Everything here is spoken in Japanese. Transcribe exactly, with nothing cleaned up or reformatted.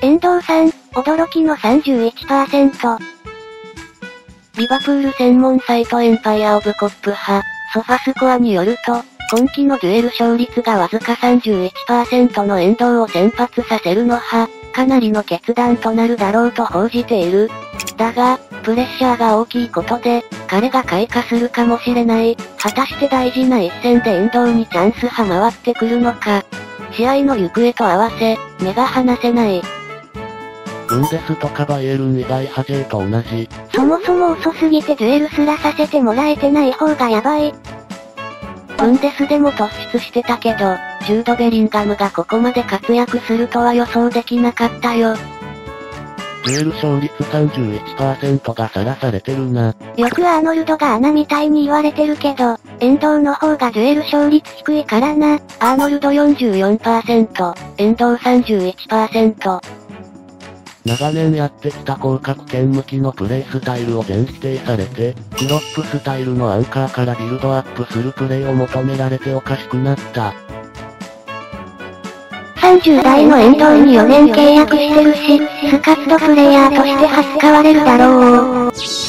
遠藤さん、驚きの さんじゅういちパーセント。 リバプール専門サイトエンパイアオブコップ派、ソファスコアによると、今季のデュエル勝率がわずか さんじゅういちパーセント の遠藤を先発させるのは、かなりの決断となるだろうと報じている。だが、プレッシャーが大きいことで、彼が開花するかもしれない。果たして大事な一戦で遠藤にチャンスは回ってくるのか。試合の行方と合わせ、目が離せない。 ブンデスとかバイエルン以外派 J と同じ。 そもそも遅すぎてデュエルすらさせてもらえてない方がやばい。 ブンデスでも突出してたけど、ジュード・ベリンガムがここまで活躍するとは予想できなかったよ。 デュエル勝率 さんじゅういちパーセント がさらされてるな。 よくアーノルドが穴みたいに言われてるけど、遠藤の方がデュエル勝率低いからな。 アーノルド よんじゅうよんパーセント、遠藤 さんじゅういちパーセント。 長年やってきた広角剣向きのプレイスタイルを全否定されて、クロップスタイルのアンカーからビルドアップするプレイを求められておかしくなった。 さんじゅう代の遠藤によねん契約してるし、スカッとプレイヤーとしては使われるだろう。